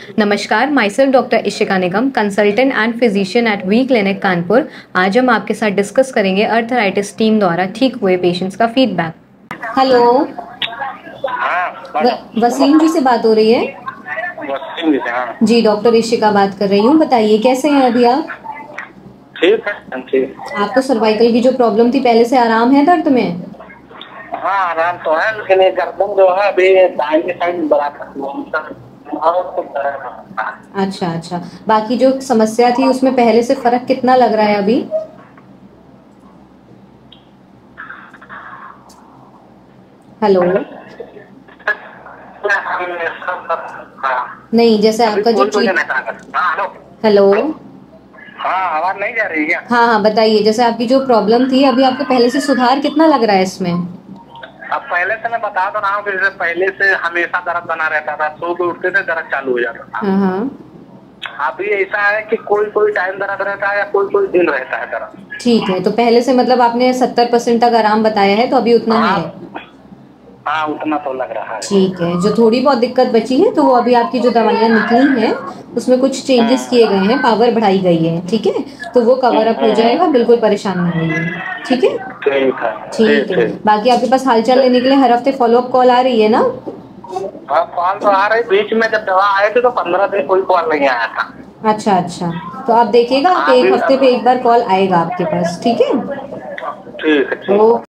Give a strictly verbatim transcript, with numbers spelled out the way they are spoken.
नमस्कार, myself doctor Ishika Nigam, consultant and physician at V clinic Kanpur. आज हम आपके साथ डिस्कस करेंगे अर्थराइटिस टीम द्वारा ठीक हुए पेशेंट्स का फीडबैक। हेलो, हाँ, वसीम जी से बात हो रही है? वसीम जी से, हाँ जी, डॉक्टर इशिका बात कर रही हूँ। बताइए कैसे हैं अभी आप? ठीक है, ठीक। आपको सर्वाइकल की जो प्रॉब्लम थी पहले से आराम है दर्द में? हाँ, आराम तो है, लेकिन ये गर्दन जो है अभी दाहिनी साइड बराबर। अच्छा अच्छा, बाकी जो समस्या थी उसमें पहले से फर्क कितना लग रहा है अभी? हेलो, नहीं, जैसे आपका जो हेलो, हाँ, आवाज नहीं जा रही है क्या? हाँ हाँ, बताइए, जैसे आपकी जो प्रॉब्लम थी अभी आपको पहले से सुधार कितना लग रहा है इसमें? अब पहले से मैं बता तो रहा हूँ, जैसे पहले से हमेशा दर्द बना रहता था, सो के उठते थे दर्द चालू हो जाता था। हाँ हाँ, अभी ऐसा है कि कोई कोई टाइम दर्द रहता है या कोई कोई दिन रहता है दर्द। ठीक है। तो पहले से मतलब आपने सत्तर परसेंट तक आराम बताया है, तो अभी उतना हाँ, है? हाँ, उतना तो लग रहा है। ठीक है। जो थोड़ी बहुत दिक्कत बची है तो वो अभी आपकी जो दवाइयाँ निकली हैं उसमें कुछ चेंजेस किए गए हैं, पावर बढ़ाई गई है, ठीक है? तो वो कवर अप हो जाएगा, बिल्कुल परेशान नहीं होइए, ठीक है? ठीक है, ठीक है। बाकी आपके पास हालचाल लेने के लिए हर हफ्ते फॉलोअप कॉल आ रही है ना? हाँ, कॉल तो आ रही। बीच में जब दवा आए थे तो पंद्रह दिन कोई कॉल नहीं आया था। अच्छा अच्छा, तो आप देखिएगा, आपके हाँ, एक अभी हफ्ते पे एक बार कॉल आएगा आपके पास, ठीक है? ठीक है, ठीक। ओके।